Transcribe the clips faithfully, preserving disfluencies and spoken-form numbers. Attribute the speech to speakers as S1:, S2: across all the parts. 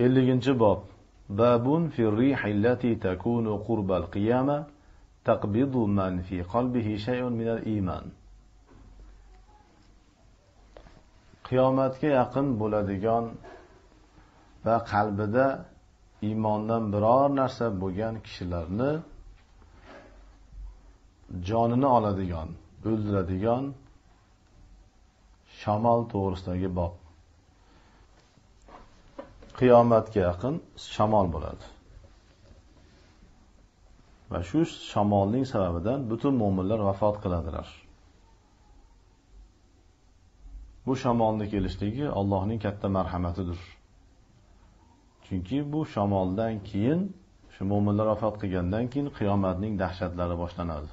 S1: ellinchi bob. Babun fi rihi allati takunu qurbal qiyama taqbidu man fi qalbihi shay'un min al-iman. Qiyomatga yaqin bo'ladigan va qalbida iymondan biror narsa bo'lgan kishilarni jonini oladigan, o'ldiradigan shamol to'g'risidagi bob. Qiyomatga yaqin shamol bo'ladi. Va shu shamolning sababidan butun mu'minlar vafot qiladilar. Bu shamolning kelishligi Allohning katta marhamatidir. Chunki bu shamoldan keyin, shu mu'minlar vafot qilgandan keyin qiyomatning dahshatlari boshlanadi.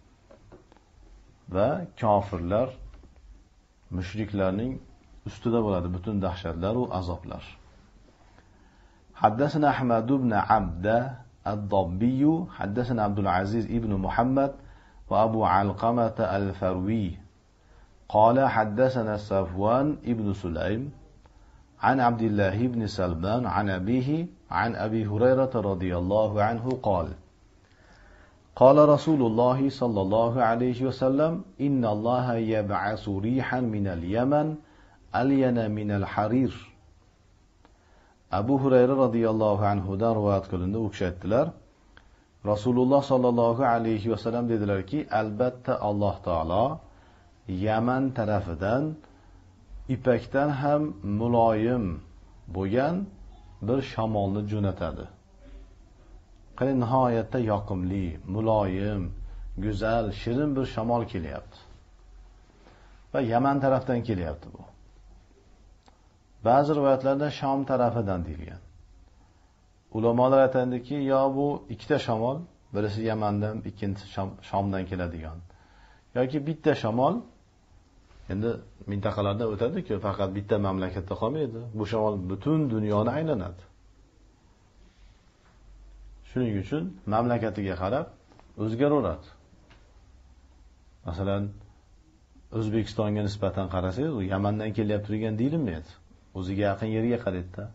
S1: Va kofirlar, mushriklarning ustida bo'ladi butun dahshatlar va azoblar. حدثنا أحمد بن عبد الضبي حدثنا عبد العزيز ابن محمد وأبو علقمة الفروي قال حدثنا صفوان ابن سليم عن عبد الله بن سلمان عن أبيه عن أبي هريرة رضي الله عنه قال قال رسول الله صلى الله عليه وسلم إن الله يبعث ريحا من اليمن ألين من الحرير. Abu Hurayra radhiyallohu anhu dan rivoyat qilindi, u kishi aytdilar, Rasululloh sallallohu alayhi vasallam dedilarki, albatta Alloh taolo Yaman tarafidan ipakdan ham muloyim bo'lgan bir shamolni jo'natadi. Qani nihoyatda yoqimli, muloyim, go'zal, shirin bir shamol kelyapti. Va Yaman tarafdan kelyapti bu. Ba'zi rivoyatlarda Sham tarafidan deyilgan. Ulamolar aytadiki, yo bu ikkita shamol, birisi Yamandan, ikkinchisi Shamdan keladigan. yoki bitta shamol endi mintaqalarda o'tadi-ku, faqat bitta mamlakatda qolmaydi. Bu shamol butun dunyoni aylanadi. Shuning uchun mamlakatiga qarab o'zgaraveradi. Masalan, O'zbekistonga nisbatan qarasangiz, u Yamandan kelyapti degan deyilmaydi. O'ziga yaqin yerga qaraydi-da.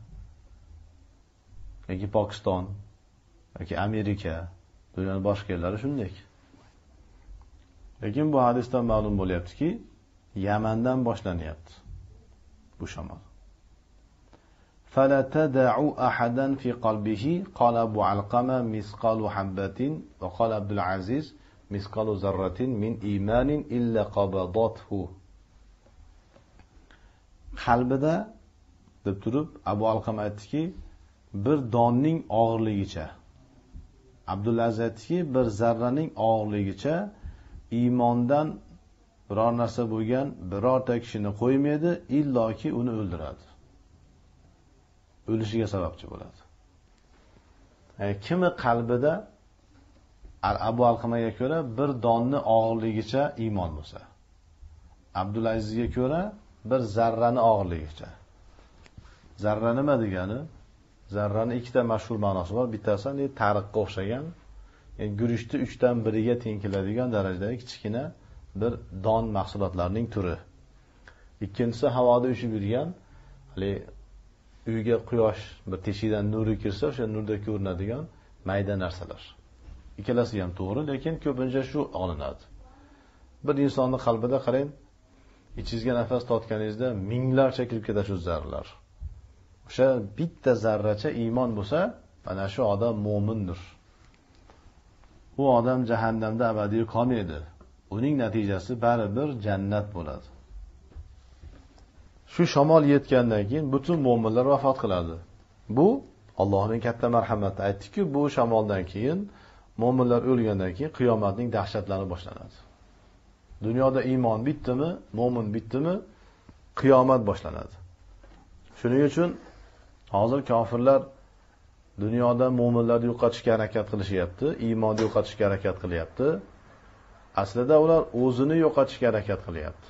S1: yoki Pokiston yoki Amerika, dunyoning boshqa yerlari shunday. Lekin bu hadisdan ma'lum bo'lyaptiki, Yamandan boshlanyapti bu shamol. فلا تدعوا أحدا في قلبه قال أبو علقمة مثقال حبة وقال عبد العزيز مثقال ذرة من إيمان إلا قبضته. Qalbida deb turib Abu Alqama aytdiki, bir donning og'irligicha. Abdulaziz aytdiki, bir zarraning og'irligicha iymondan biror narsa bo'lgan birorta kishini qo'ymaydi, illoki uni o'ldiradi. O'lishiga sababchi bo'ladi. Yani kimi qalbida Abu Alqamaga ko'ra bir donni og'irligicha iymon bo'lsa, Abdulazizga ko'ra bir zarrani og'irligicha. Zarra nima degani? Zarrani ikkita mashhur ma'nosi bor. Bittasi ne tariqqa o'xshagan, yani guruchni uchdan biriga teng keladigan darajadagi kichkina bir don mahsulotlarining turi. Ikkinchisi havoda uchib yurgan, hali uyga quyosh bir teshikdan nuri kirsa, o'sha nurda ko'rinadigan mayda narsalar. Ikkalasi ham to'g'ri, lekin ko'pincha shu olinadi. Bir insonning qalbida qarang, ichingizga nafas tortganingizda minglarcha kirib ketadi shu zarralar. O'sha bitta zarracha iymon bo'lsa, mana shu odam mu'mindir. U odam jahannamda abadiy qolmaydi. Uning natijasi baribir jannat bo'ladi. Shu shamol yetgandan keyin butun mu'minlar vafot qiladi. Bu Allohning katta marhamati. Aytdiki, bu shamoldan keyin mu'minlar o'lgandan keyin qiyomatning dahshatlari boshlanadi. Dunyoda iymon bitdimi, mu'min bitdimi, qiyomat boshlanadi. Shuning uchun hozir kofirlar dunyoda mu'minlarni yo'qotishga harakat qilishyapti, iymonni yo'qotishga harakat qilyapti. Aslida ular o'zini yo'qotishga harakat qilyapti.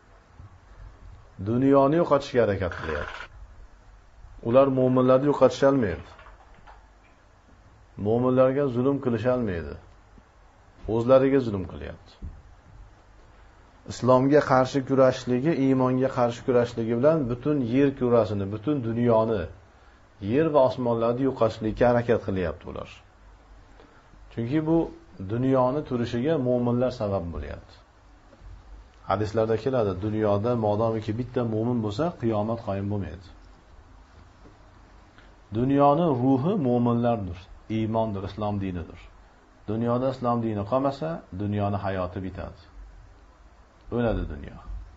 S1: Dunyoni yo'qotishga harakat qilyapti. Ular mu'minlarni yo'qotisha olmaydi. Mu'minlarga zulm qilisha olmaydi. O'zlariga zulm qilyapti. Islomga qarshi kurashligi, iymonga qarshi kurashligi bilan butun yer kurasini, butun dunyoni yer va osmonlarni yo'qotishlikka harakat qilyapti ular. Chunki bu dunyoni turishiga mu'minlar sabab bo'lyapti. Hadislarda keladi, dunyoda modomiki bitta mu'min bo'lsa, qiyomat qoyim bo'lmaydi. Dunyoning ruhi mu'minlardir, iymondir, islom dinidir. Dunyoda islom dini qolmasa, dunyoning hayoti bitadi. O'ladi dunyo.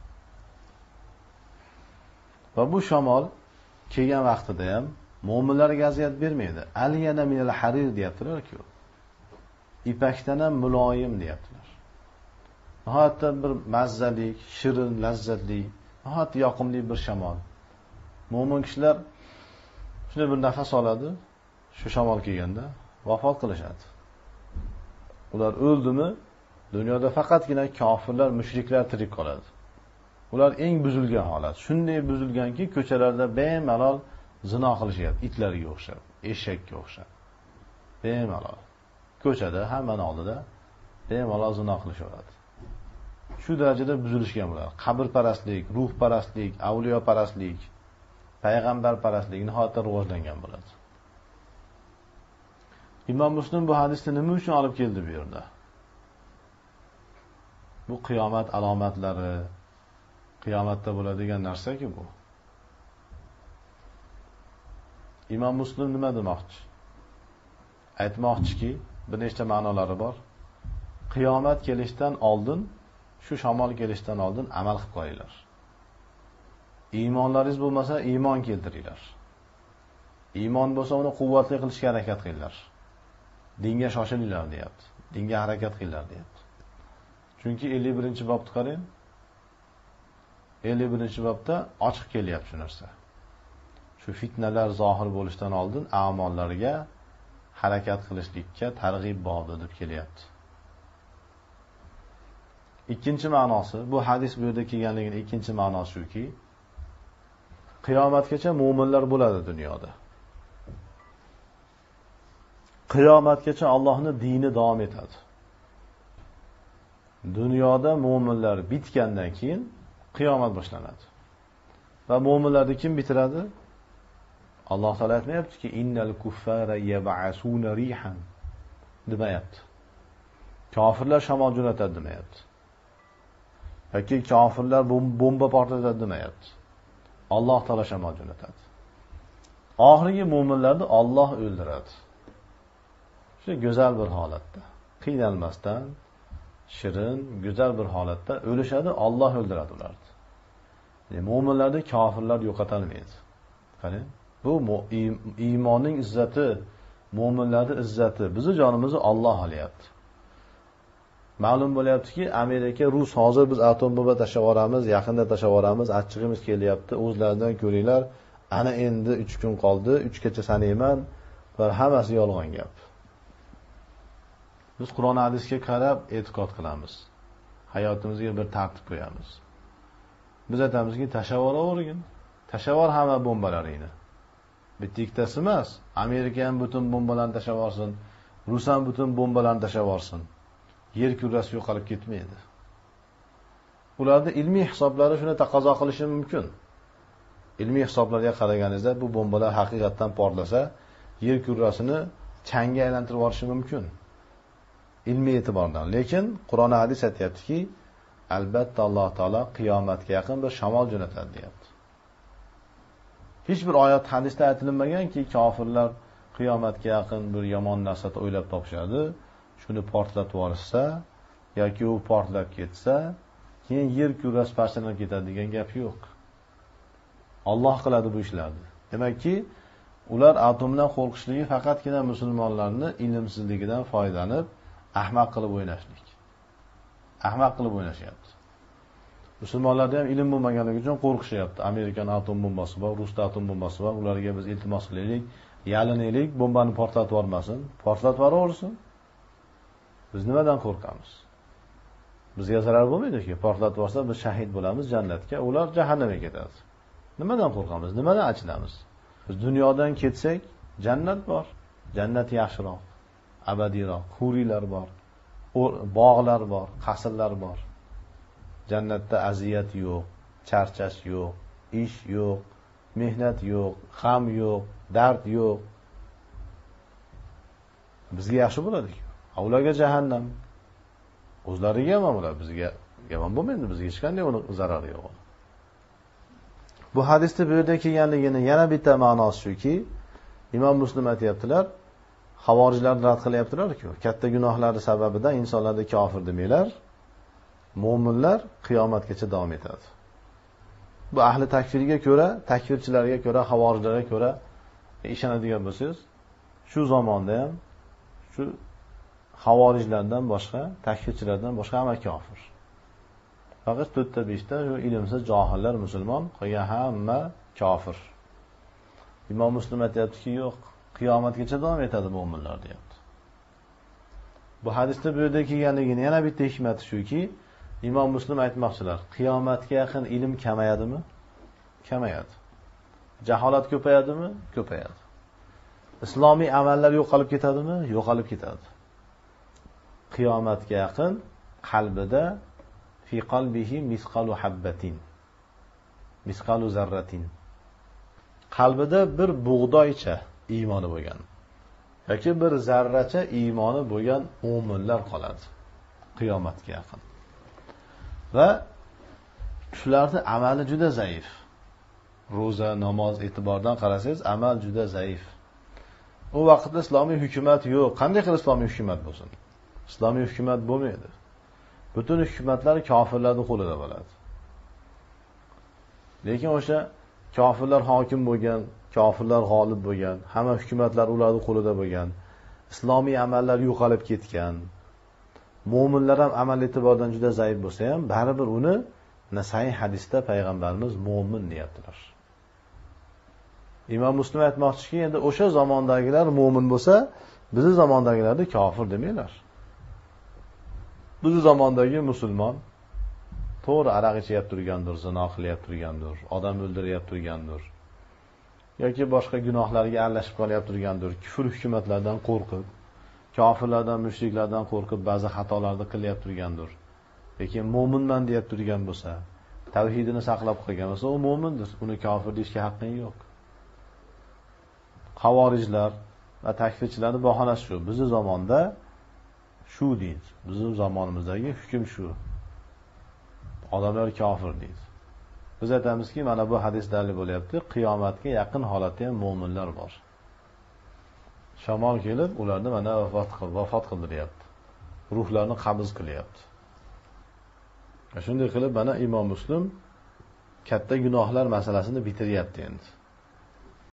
S1: Va bu shamol kelgan vaqtida ham mu'minlarga aziyat bermaydi. Aliyana minal harir deyaptilar-ku. Ipakdan ham muloyim deyaptilar. Nihoyatda bir mazzalik, shirin, lazzatli, nihoyatda yoqimli bir shamol. Mu'min kishilar shunday bir nafas oladi, shu shamol kelganda vafot qilishadi. Ular o'ldimi, dunyoda faqatgina kofirlar, mushriklar tirik qoladi. Ular eng buzilgan holat. Shunday buzilganki, ko'chalarda bemalol zino qilishyapti, itlarga o'xshab, eshakka o'xshab. Bemalol. Ko'chada, hammaning oldida bemalol zino qilishaveradi. Shu darajada buzilishgan ular. Qabrparastlik, ruhparastlik, avliyoparastlik, payg'ambarparastlik nihoyatda rivojlangan bo'ladi. Imom Muslim bu hadisni nima uchun olib keldi bu yerda? Bu qiyomat alomatlari, qiyomatda bo'ladigan narsa-ki bu. Imom Muslim nima demoqchi? Aytmoqchiki, bir nechta ma'nolari bor. Qiyomat kelishdan oldin, shu shamol kelishdan oldin amal qilib qo'yinglar. Iymonlaringiz bo'lmasa, iymon keltiringlar. Iymon bo'lsa, uni quvvatli qilishga harakat qilinglar. Dinga shoshilinglar deyapti. Dinga harakat qilinglar deyapti. Chunki ellik birinchi bobni qarang. ellik birinchi bobda ochiq kelyapti shu narsa. Shu fitnalar zohir bo'lishdan oldin a'mollarga harakat qilishlikka targ'ib bobi deb kelyapti. Ikkinchi ma'nosi, bu hadis bu yerda kelganligining ikkinchi ma'nosi shuki, qiyomatgacha mu'minlar bo'ladi dunyoda. Qiyomatgacha Allohning dini davom etadi. Dunyoda mu'minlar bitgandan keyin qiyomat boshlanadi. Va mu'minlarni kim bitiradi? Alloh taolo aytmayaptiki, innal kuffara yab'asuna rihan demayapti. Kofirlar shamol jo'natadi demayapti. yoki kofirlar bomba portlatadi demayapti. Alloh taolo shamol jo'natadi. Oxirgi mu'minlarni Alloh o'ldiradi. Shu go'zal bir holatda, qiynalmasdan, shirin, go'zal bir holatda o'lishadi, Alloh o'ldiradi ularni. Yani mu'minlarni kofirlar yo'qota olmaydi. Qarang, bu iymonning izzati, mu'minlarning izzati, bizning jonimizni Alloh olyapti. Ma'lum bo'lyaptiki, Amerika, Rus hozir biz atom bomba tashlab yuboramiz, yaqinda tashlab yuboramiz, achchig'imiz kelyapti, o'zlaridan ko'ringlar, ana endi uch kun qoldi, uch gacha sanayman va hammasi yolg'on gap. Biz Qur'on hadisga qarab e'tiqod qilamiz. Hayotimizga bir tartib qo'yamiz. Biz aytamizki, tashlab yuboravergin. Tashlab yubor hamma bombalaringni. Bitta ikkitasi emas, Amerika ham butun bombalarni tashlab yuborsin, Rus ham butun bombalarni tashlab yuborsin. Yer kurrasi yo'qolib ketmaydi. Ularda ilmiy hisoblari shuni taqozo qilishi mumkin. Ilmiy hisoblarga qaraganingizda bu bombalar haqiqatan portlasa, yer kurrasini changga aylantirib yuborishi mumkin. Ilmiy e'tibordan. Lekin Qur'on va hadis aytayaptiki, albatta Alloh taolo qiyomatga yaqin bir shamol jo'natadi deyapti. Hech bir oyat hadisda aytilmaganki, kofirlar qiyomatga yaqin bir yomon narsani o'ylab topishadi, shuni portlatib yuborsa yoki u portlab ketsa, keyin yer kurrasi parchalanib ketadi degan gap yo'q. Alloh qiladi bu ishlarni. Demakki, ular atomdan qo'rqishligi faqatgina musulmonlarni ilmsizligidan foydalanib ahmoq qilib o'ynashlik. Ahmoq qilib o'ynashyapti. Musulmonlarda ham ilm bo'lmaganligi uchun qo'rqishyapti. Amerikan atom bombasi bor, Rusda atom bombasi bor, ularga biz iltimos qilaylik, yalinaylik, bombani portlatib yubormasin, portlatib yuboraversin. Biz nimadan qo'rqamiz? Bizga zarar bo'lmaydi-ki, portlatib yuborsa biz shahid bo'lamiz jannatga, ular jahannamga ketadi. Nimadan qo'rqamiz? Nimadan achinamiz? Biz dunyodan ketsak, jannat bor. Jannat yaxshiroq, abadiyroq, huriylar bor, bog'lar bor, qasrlar bor. Jannatda aziyat yo'q, charchash yo'q, ish yo'q, mehnat yo'q, g'am yo'q, dard yo'q. Bizga yaxshi bo'ladi-ku. Ularga jahannam. O'zlariga ham ular bizga yomon bo'lmaydi, bizga hech qanday uni zarari yo'q. Bu hadisda bu yerda kelganligini yana bitta ma'nosi shuki, Imom Muslim aytayaptilar, xavorijlarni rad qilyaptilar-ku, katta gunohlari sababidan insonlarga kofir demanglar, mu'minlar qiyomatgacha davom etadi. Bu ahli takfirga ko'ra, takfirchilarga ko'ra, xavorijlarga ko'ra ishonadigan bo'lsangiz, shu zamonda ham shu xavorijlardan boshqa, takfirchilardan boshqa hamma kofir. Faqat to'rtta beshta shu ilmsiz johillar musulmon, qolgan hamma kofir. Imom Muslim aytayaptiki, yo'q, qiyomatgacha davom etadi mu'minlar deyapti. Bu hadisda bu yerda kelganligini yana bitta hikmati shuki, Imom Muslim aytmoqchilar, qiyomatga yaqin ilm kamayadimi? Kamayadi. Jaholat ko'payadimi? Ko'payadi. Islomiy amallar yo'qolib ketadimi? Yo'qolib ketadi. Qiyomatga yaqin qalbida fi qalbihi misqalu habbatin, misqalu zarratin, qalbida bir bug'doycha iymoni bo'lgan yoki bir zarracha iymoni bo'lgan mu'minlar qoladi qiyomatga yaqin. Va shularning amali juda zaif. Roza, namoz e'tibordan qarasangiz, amal juda zaif. U vaqtda islomiy hukumat yo'q. Qanday qilib islomiy hukumat bo'lsin? Islomiy hukumat bo'lmaydi. Butun hukumatlar kofirlarning qo'lida bo'ladi. Lekin o'sha kofirlar hokim bo'lgan, kofirlar g'olib bo'lgan, hamma hukumatlar ularning qo'lida bo'lgan, islomiy amallar yo'qolib ketgan, mu'minlar ham amal e'tibordan juda zaif bo'lsa ham, baribir uni Nasai hadisda payg'ambarimiz mu'min deyaptilar. Imom Muslim aytmoqchiki, endi o'sha zamondagilar mu'min bo'lsa, bizning zamondagilarni kofir demanglar. Bizning zamondagi musulmon to'g'ri aroq ichib turgandir, zino qilib turgandir, odam o'ldirib turgandir, yoki boshqa gunohlarga aralashib qolib turgandir, kufr hukumatlardan qo'rqib, kofirlardan, mushriklardan qo'rqib ba'zi xatolarni qilib turgandir. Lekin mu'minman deb turgan bo'lsa, tavhidini saqlab qolgan bo'lsa, u mu'mindir. Uni kofir deyishga haqqing yo'q. Xavorijlar va takfirchilarning bahonasi shu. Bizning zamonda shu deydi. Bizning zamonimizdagi hukm shu. Odamlar kofir deydi. Biz aytamizki, mana bu hadis dalil bo'lyapti. Qiyomatga yaqin holatda ham mu'minlar bor. Shamol kelib, ularni mana vafot qilib, vafot qildiryapti. Ruhlarni qabz qilyapti. Shunday qilib, mana Imom Muslim katta gunohlar masalasini bitiryapti endi.